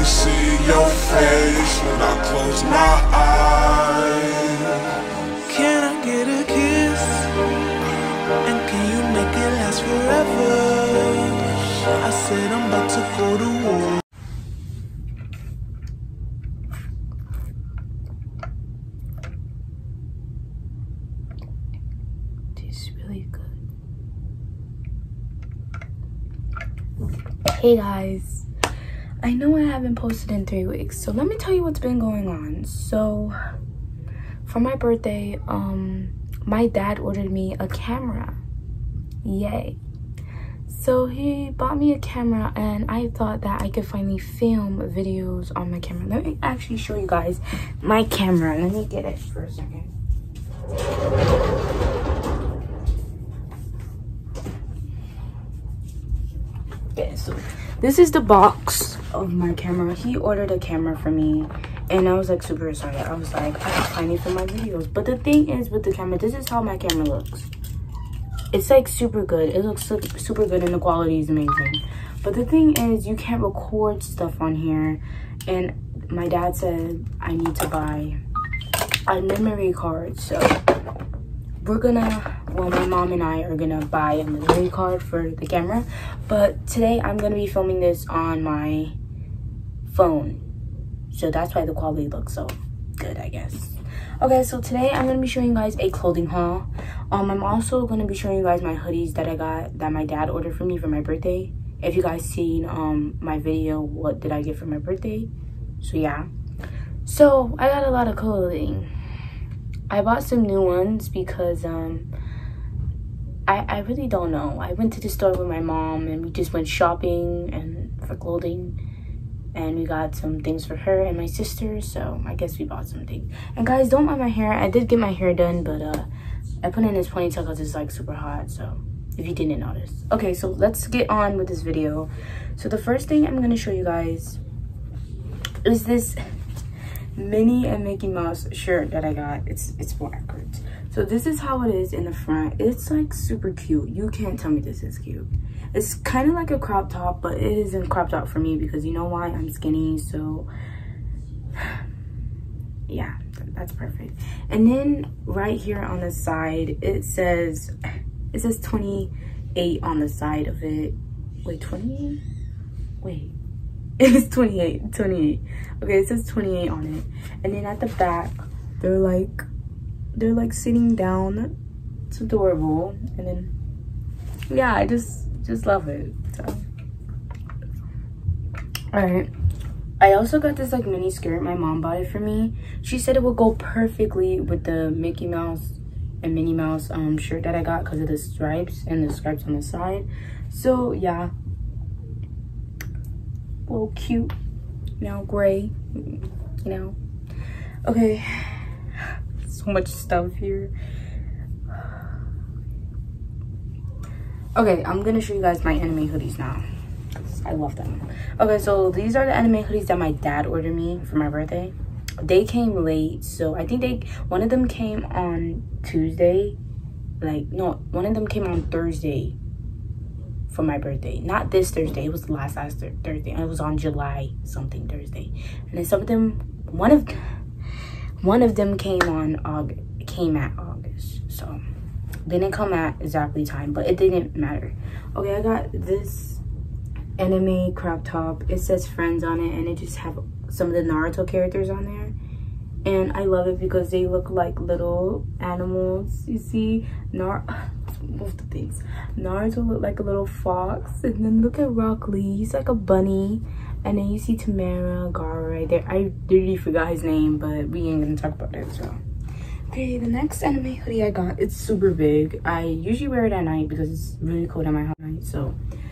see your face when I close my eyes. Can I get a kiss? And can you make it last forever? I said I'm about to go to war. Tastes really good. Hey guys, I know I haven't posted in 3 weeks, so let me tell you what's been going on. So for my birthday, my dad ordered me a camera. Yay. So he bought me a camera, and I thought that I could finally film videos on my camera. Let me actually show you guys my camera. Let me get it for a second. Okay, so this is the box of my camera. He ordered a camera for me, and I was like super excited. I was like, I can finally film my videos. But the thing is with the camera, this is how my camera looks. It's like super good. It looks super good, and the quality is amazing. But the thing is, you can't record stuff on here, and my dad said I need to buy a memory card. So we're gonna, well, my mom and I are gonna buy a memory card for the camera. But today I'm gonna be filming this on my phone, so that's why the quality looks so good, I guess. Okay, so today I'm gonna be showing you guys a clothing haul. I'm also gonna be showing you guys my hoodies that I got, that my dad ordered for me for my birthday. If you guys seen my video, what did I get for my birthday? So yeah, so I got a lot of clothing. I bought some new ones because I really don't know. I went to the store with my mom, and we just went shopping and for clothing, and we got some things for her and my sister, so I guess we bought some things. And guys, don't mind my hair. I did get my hair done, but I put in this ponytail because it's like super hot, so if you didn't notice. Okay, so let's get on with this video. So the first thing I'm gonna show you guys is this Minnie and Mickey Mouse shirt that I got. It's backwards. So this is how it is in the front. It's like super cute. You can't tell me this is cute. It's kind of like a crop top, but it isn't crop top for me because you know why? I'm skinny, so yeah, that's perfect. And then right here on the side, it says 28 on the side of it. Wait, 28? Wait. It's 28. Okay, it says 28 on it. And then at the back, they're like sitting down. It's adorable. And then yeah, I just love it. So all right, I also got this like mini skirt. My mom bought it for me. She said it would go perfectly with the Mickey Mouse and Minnie Mouse shirt that I got because of the stripes and the stripes on the side. So yeah, a little cute, you know, gray, you know. Okay, so much stuff here. Okay, I'm gonna show you guys my anime hoodies now. I love them. Okay, so these are the anime hoodies that my dad ordered me for my birthday. They came late, so I think one of them came on Tuesday. Like, no, one of them came on Thursday for my birthday. Not this Thursday, it was last Thursday. It was on July something Thursday. And then some of them, one of them came at August. So they didn't come at exactly time, but it didn't matter. Okay, I got this anime crop top. It says Friends on it, and it just have some of the Naruto characters on there. And I love it because they look like little animals. You see, both the things. Naruto look like a little fox, and then look at Rock Lee. He's like a bunny. And then you see Tamara, Gaara right there. I literally forgot his name, but we ain't gonna talk about that, so. Okay, the next anime hoodie I got, it's super big. I usually wear it at night because it's really cold at my house at night, so.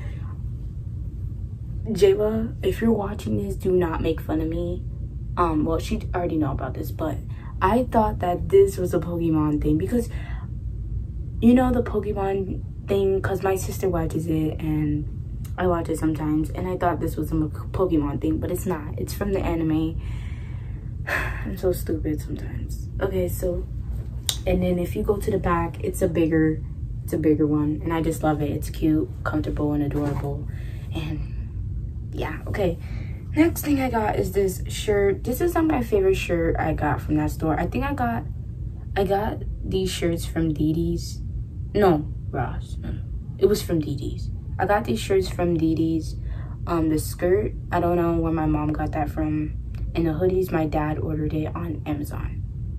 Jayla, if you're watching this, do not make fun of me. Well, she already know about this, but I thought that this was a Pokemon thing because, you know, the Pokemon thing, because my sister watches it and I watch it sometimes, and I thought this was a Pokemon thing, but it's not. It's from the anime. I'm so stupid sometimes. Okay, so, and then if you go to the back, it's a bigger one, and I just love it. It's cute, comfortable, and adorable. And yeah, okay, Next thing I got is this shirt. This is not my favorite shirt I got from that store. I think I got these shirts from DD's. No, Ross. No. It was from DD's. I got these shirts from DD's. The skirt, I don't know where my mom got that from. And the hoodies, my dad ordered it on Amazon.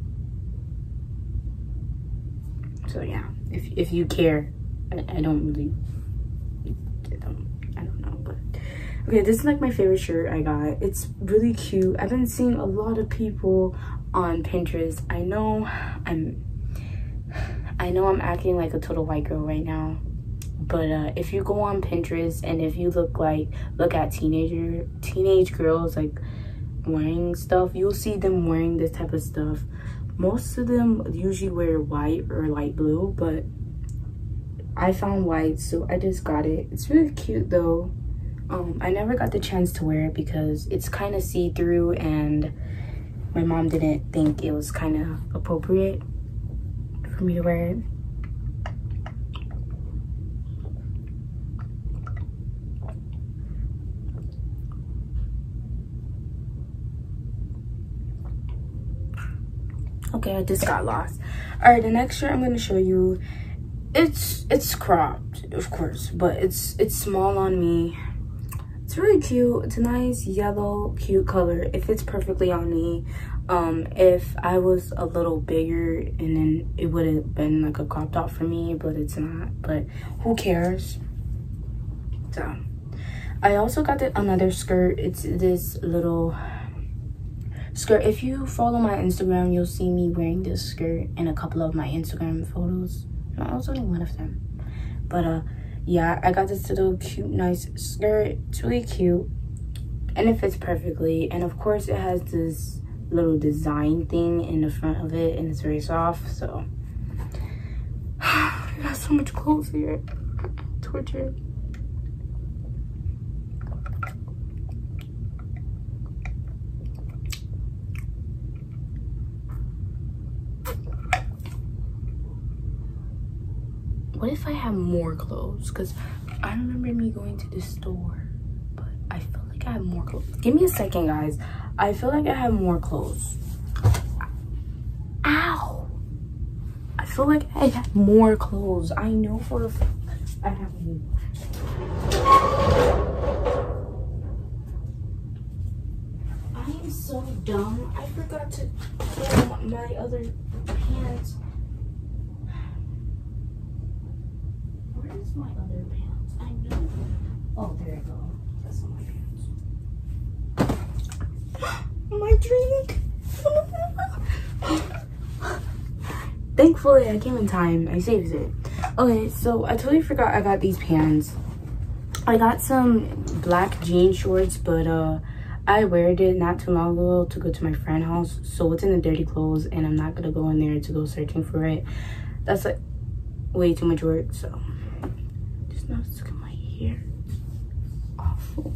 So yeah, if you care, I don't really, I don't know, but okay, this is like my favorite shirt I got. It's really cute. I've been seeing a lot of people on Pinterest. I know I'm acting like a total white girl right now, but if you go on Pinterest and if you look at teenage girls like wearing stuff, you'll see them wearing this type of stuff. Most of them usually wear white or light blue, but I found white, so I just got it. It's really cute though. I never got the chance to wear it because it's kind of see-through and my mom didn't think it was kind of appropriate for me to wear it. Okay, I just got lost. All right, the next shirt I'm gonna show you, it's cropped, of course, but it's small on me. It's really cute. It's a nice yellow, cute color. It fits perfectly on me. If I was a little bigger, and then it would have been like a crop top for me, but it's not. But who cares? So, I also got another skirt. It's this little skirt. If you follow my Instagram, you'll see me wearing this skirt in a couple of my Instagram photos. No, it was only one of them. But yeah, I got this little cute, nice skirt. It's really cute and it fits perfectly. And of course, it has this little design thing in the front of it, and it's very soft. So I got so much clothes here. Torture. What if I have more clothes? Because I remember me going to the store, but I feel like I have more clothes. Give me a second, guys. I feel like I have more clothes. Ow! I feel like I have more clothes. I know for a fact I have more. I am so dumb. I forgot to film my other pants. Where's my other pants? I know. Oh, there you go. That's not my pants. My drink. Thankfully, I came in time. I saved it. Okay, so I totally forgot I got these pants. I got some black jean shorts, but I wear it not too long ago to go to my friend's house. So it's in the dirty clothes, and I'm not gonna go in there to go searching for it. That's like way too much work, so. Now look at my hair. Awful.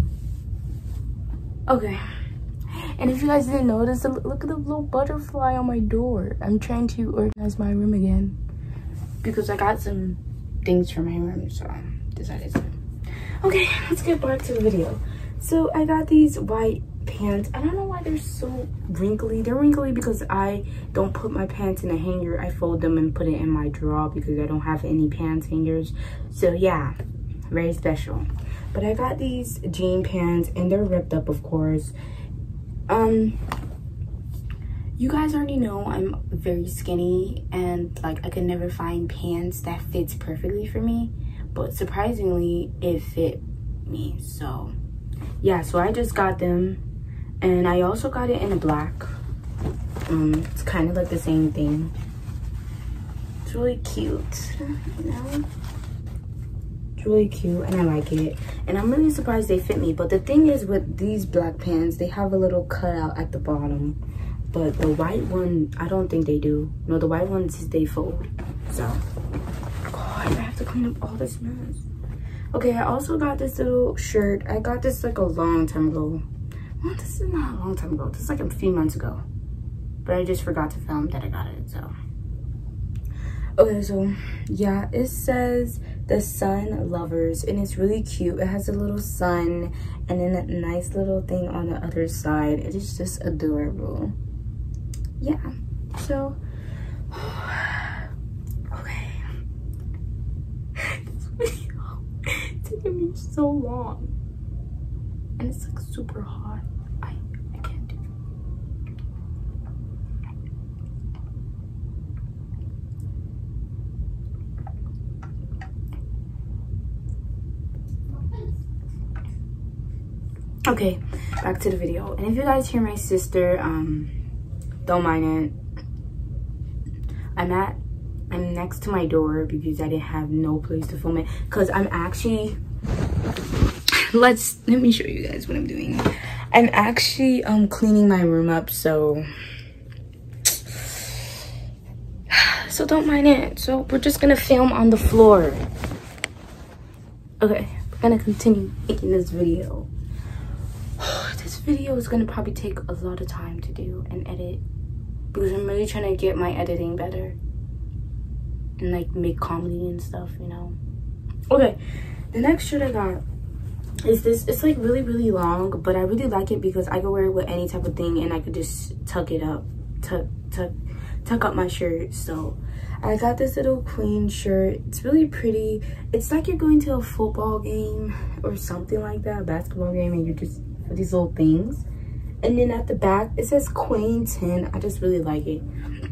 Okay. And if you guys didn't notice, look at the little butterfly on my door. I'm trying to organize my room again because I got some things for my room, so I decided to. Okay, let's get back to the video. So I got these white pants. I don't know why they're so wrinkly. They're wrinkly because I don't put my pants in a hanger. I fold them and put it in my drawer because I don't have any pants hangers. So yeah, very special. But I got these jean pants and they're ripped up, of course. You guys already know I'm very skinny and like I could never find pants that fits perfectly for me, but surprisingly it fit me. So yeah, so I just got them. And I also got it in a black. It's kind of like the same thing. It's really cute, you know? It's really cute and I like it. And I'm really surprised they fit me. But the thing is with these black pants, they have a little cutout at the bottom. But the white one, I don't think they do. No, the white ones, they fold. So, God, I have to clean up all this mess. Okay, I also got this little shirt. I got this like a long time ago. Well, this is not a long time ago. This is like a few months ago. But I just forgot to film that I got it, so. Okay, so yeah, it says the Sun Lovers, and it's really cute. It has a little sun and then a nice little thing on the other side. It is just adorable. Yeah, so okay. This video is taking me so long, and it's like super hot. I can't do it. Okay, back to the video. And if you guys hear my sister, don't mind it. I'm next to my door because I didn't have no place to film it. Cause I'm actually, let me show you guys what I'm doing. I'm actually cleaning my room up, so don't mind it. So we're just gonna film on the floor. Okay, we're gonna continue making this video. This video is gonna probably take a lot of time to do and edit because I'm really trying to get my editing better and like make comedy and stuff, you know. Okay, the next shirt I got is this. It's like really long, but I really like it because I could wear it with any type of thing and I could just tuck it up, tuck up my shirt. So I got this little queen shirt. It's really pretty. It's like you're going to a football game or something like that, a basketball game, and you're just these little things. And then at the back it says Queen 10. I just really like it.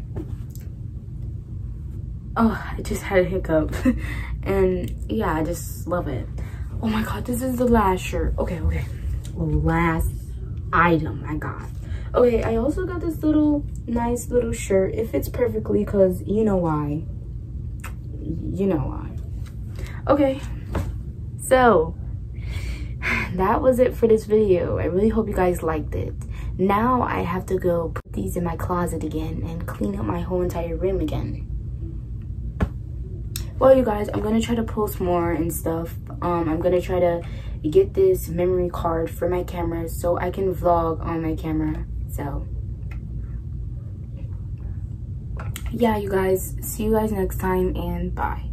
Oh, I just had a hiccup. And yeah, I just love it. Oh my god, this is the last shirt. Okay, last item I got. Okay, I also got this nice little shirt. It fits perfectly because you know why. Okay, so that was it for this video. I really hope you guys liked it. Now I have to go put these in my closet again and clean up my whole entire room again. Well, you guys, I'm gonna try to post more and stuff. I'm gonna try to get this memory card for my camera so I can vlog on my camera. So yeah, you guys, see you guys next time, and bye.